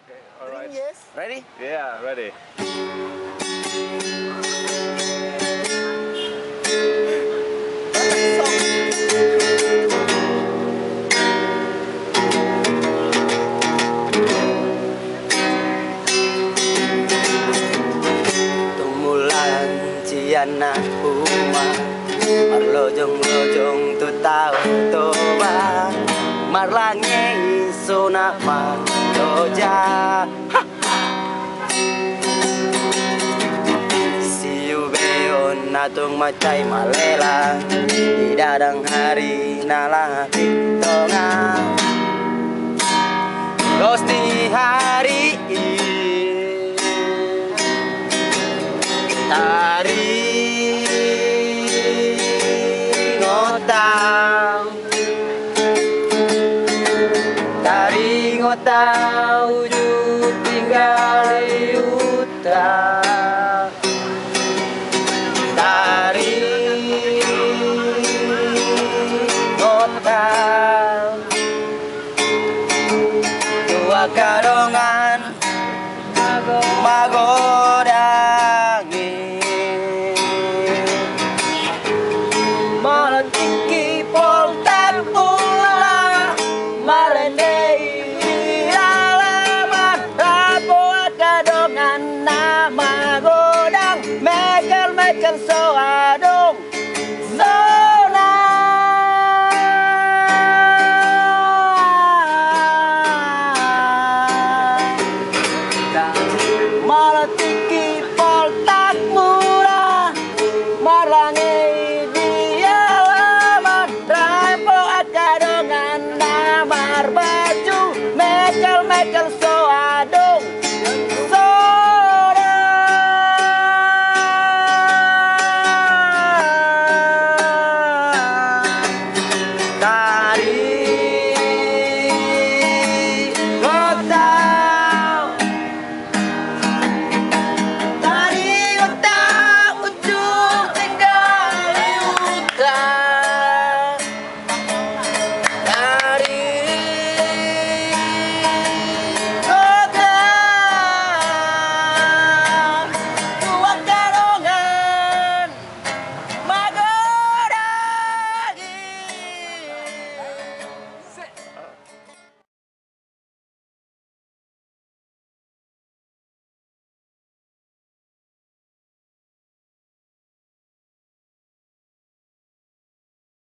Okay, all right. Yes. Ready? Yeah, ready. Tumulan ciana uma marlojong-lojong tu tau toba marlangi sona ma doja siu beon natung macai malela di dadang hari nala pitonga Gosti hari tari ngotau tari ngotau wujud tinggal di hutan tari ngotau dua kadongan magodangi malah tinggi